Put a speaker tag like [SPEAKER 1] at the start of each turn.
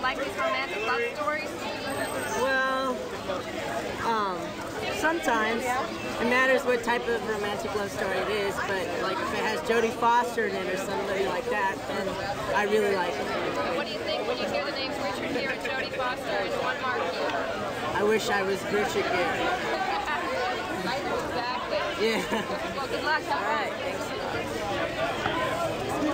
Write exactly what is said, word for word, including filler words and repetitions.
[SPEAKER 1] like these romantic love stories?
[SPEAKER 2] Well, um, sometimes it matters what type of romantic love story it is, but like if it has Jodie Foster in it or somebody like that, then I really like it.
[SPEAKER 1] What do you think when you hear the names Richard Gere and Jodie Foster and one marquee?
[SPEAKER 2] I wish I was Richard Gere.
[SPEAKER 1] Exactly.
[SPEAKER 2] Yeah.
[SPEAKER 1] Well, good luck. Have
[SPEAKER 2] All right.
[SPEAKER 1] fun.
[SPEAKER 2] Thanks.